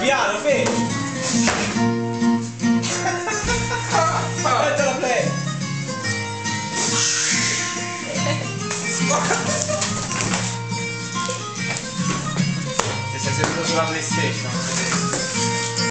piano, fermo! Aspetta la play! Ti sei seduto sulla PlayStation?